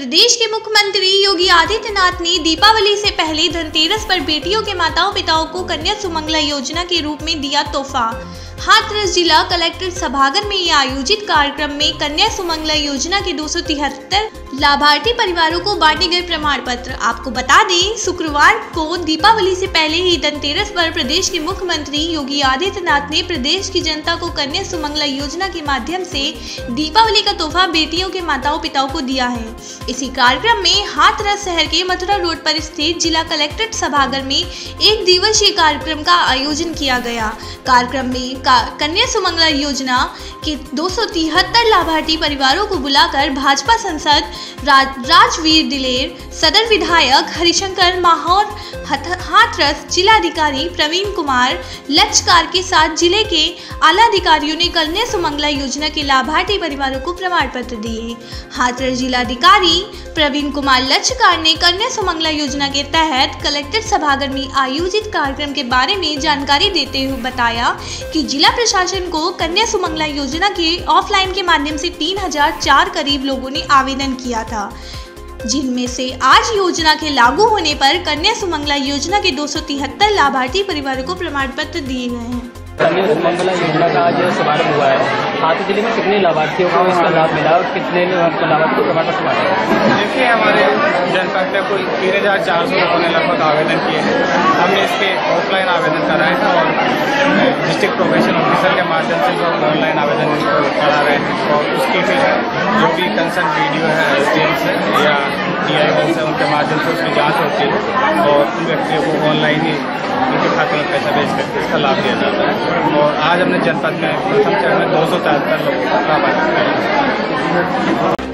प्रदेश के मुख्यमंत्री योगी आदित्यनाथ ने दीपावली से पहले धनतेरस पर बेटियों के माताओं पिताओं को कन्या सुमंगला योजना के रूप में दिया तोहफा। हाथरस जिला कलेक्टर सभागार में आयोजित कार्यक्रम में कन्या सुमंगला योजना के 273 लाभार्थी परिवारों को बांटे गए प्रमाण पत्र। आपको बता दें, शुक्रवार को दीपावली से पहले ही धनतेरस पर प्रदेश के मुख्यमंत्री योगी आदित्यनाथ ने प्रदेश की जनता को कन्या सुमंगला योजना के माध्यम से दीपावली का तोहफा बेटियों के माताओं पिताओं को दिया है। इसी कार्यक्रम में हाथरस शहर के मथुरा रोड पर स्थित जिला कलेक्ट्रेट सभागार में एक दिवसीय कार्यक्रम का आयोजन किया गया। कार्यक्रम में कन्या सुमंगला योजना के 273 लाभार्थी परिवारों को बुलाकर भाजपा सांसद राजवीर दिलेर, सदर विधायक हरिशंकर माहौर, हाथरस जिलाधिकारी प्रवीण कुमार लचकार के साथ जिले के आला अधिकारियों ने कन्या सुमंगला योजना के लाभार्थी परिवारों को प्रमाण पत्र दिए। हाथरस जिलाधिकारी प्रवीण कुमार लचकार ने कन्या सुमंगला योजना के तहत कलेक्टर सभागार में आयोजित कार्यक्रम के बारे में जानकारी देते हुए बताया कि जिला प्रशासन को कन्या सुमंगला योजना के ऑफलाइन के माध्यम से 3004 करीब लोगों ने आवेदन किया था, जिनमें से आज योजना के लागू होने पर कन्या सुमंगला योजना के 273 लाभार्थी परिवारों को प्रमाण पत्र दिए गए हैं। कन्या सुमंगला योजना का आज शुभारंभ हुआ है। हाथरस जिले में कितने लाभार्थियों को इसका लाभ मिला और कितने लाभार्थियों को प्रमाण पत्र मिला? देखिए, हमारे जनपद में कुल 3400 लोगों ने लगभग आवेदन किए हैं। हमने इसके ऑफलाइन आवेदन कराए थे और डिस्ट्रिक्ट प्रोबेशन ऑफिसर के माध्यम से जो ऑनलाइन आवेदन करा रहे हैं और उसकी फिर जो भी कंसर्न वीडियो है SDM से या DIO से उनके माध्यम से उसकी जाँच होती है और उन व्यक्तियों को ऑनलाइन ही उनके खाते में पैसा भेज करके इसका लाभ दिया जाता है। और आज हमने जनपद में प्रथम चरण में 273 लोगों को लाभान्वित किया।